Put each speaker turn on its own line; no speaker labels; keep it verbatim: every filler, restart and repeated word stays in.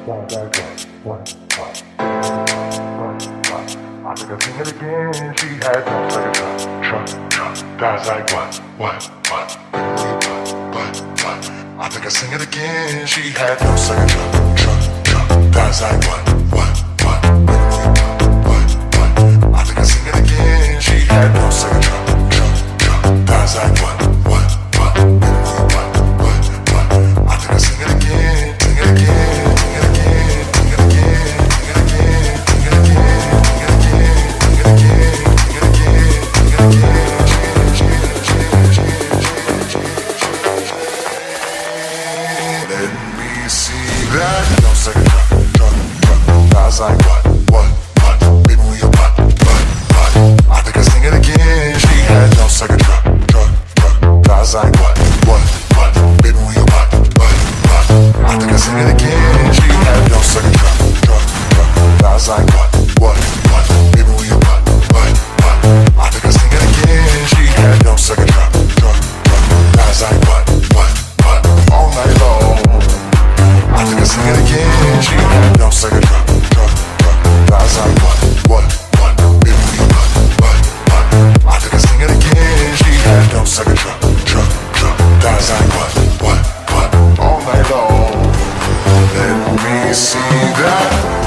Sounds like one, one, one, one, one. I think I sing it again. She had no second trust, trust, trust. Sounds like one, one, one, one, one, one. I think I sing it again. She had no second trust, trust, trust. Sounds like one, one, one, one, one. I think I sing it again. She had no second trust, trust, trust. Sounds like one, one, one, one, one, one. I think I sing it again, sing it again, sing it again, sing it again, sing it again, sing it again, sing it again, sing it again, sing it again, sing it again. Let me see that. No second drop, drop, drop. Guys like what, what, what? Baby, we a what, what, what? I think I sing it again. She had no second drop, drop, drop. Guys like what, what, what? Baby, we a what, what, what? I think I sing it again. She had no second drop, drop, drop. Guys like what, what, what? Baby, we a what, what, what? I think I sing it again. She had no second drop, drop, drop. Guys like what, what, what? All night long. I think I sing it again. She had no second drop, drop, drop. Guys like what, what, what? Baby, we what, what, what? I think I sing it again. She had no second drop, drop, drop. Guys like what, what, what? All night long. Let me see that.